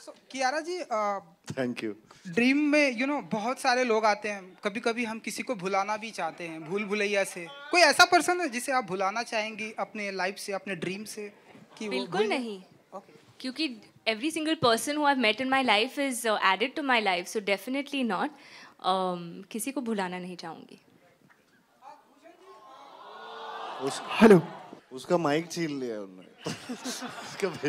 Kiara ji, thank you. Dream में बहुत सारे लोग आते हैं, कभी कभी हम किसी को भुलाना भी चाहते हैं भूल भुलैया से। कोई ऐसा पर्सन है जिसे आप भुलाना चाहेंगी अपने लाइफ से, अपने ड्रीम से, कि वो बिल्कुल भूल जाए? नहीं, क्योंकि every single person who I've met in my life is added to my life, so definitely not. किसी को भुलाना नहीं चाहूँगी. हेलो, उसका माइक छीन लिया उन्होंने।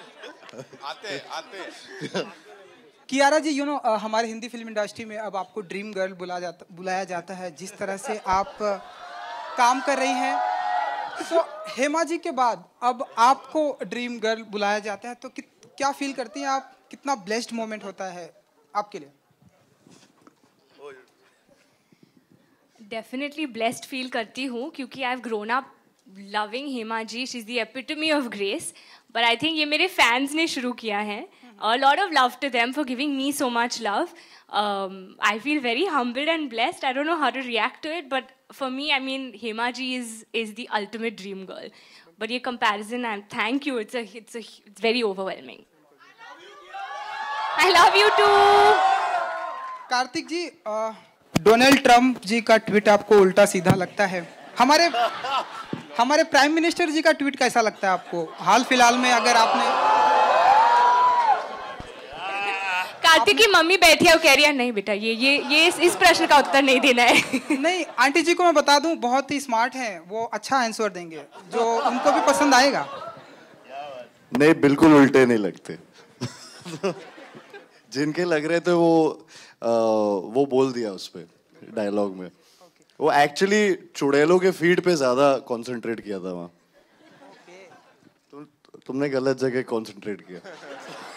आते कियारा जी, हमारे हिंदी फिल्म इंडस्ट्री में अब आपको ड्रीम गर्ल बुलाया जाता है। जिस तरह से आप काम कर रही हैं, तो हेमा जी के बाद अब आपको ड्रीम गर्ल बुलाया जाता है, तो क्या फील करती हैं आप? कितना ब्लेस्ड मोमेंट होता है आपके लिए? डेफिनेटली ब्लेस्ड फील करती हूँ, क्योंकि I have grown up loving Hema ji. She is the epitome of grace. But I think ये मेरे फैंस ने शुरू किया है. A lot of love to them for giving me so much love. I feel very humbled and blessed. I don't know how to react to it, but for me, I mean, Hema ji is the ultimate dream girl. But ये comparison, thank you. It's very overwhelming. I love you too. Kartik ji, Donald Trump ji का tweet आपको उल्टा सीधा लगता है? हमारे prime minister जी का tweet कैसा लगता है आपको? हाल फिलहाल में अगर आपने कार्तिक की मम्मी बैठी है, वो कह रही है नहीं बेटा, ये इस प्रश्न का उत्तर नहीं देना है. नहीं, आंटी जी को मैं बता दूं, बहुत ही स्मार्ट हैं वो, अच्छा आंसर देंगे जो उनको भी पसंद आएगा. नहीं, बिल्कुल उल्टे नहीं लगते। जिनके लग रहे थे वो बोल दिया उस पे डायलॉग में. वो एक्चुअली चुड़ैलों के फीड पे ज्यादा कंसंट्रेट किया था वहाँ. तुमने गलत जगह कंसंट्रेट किया.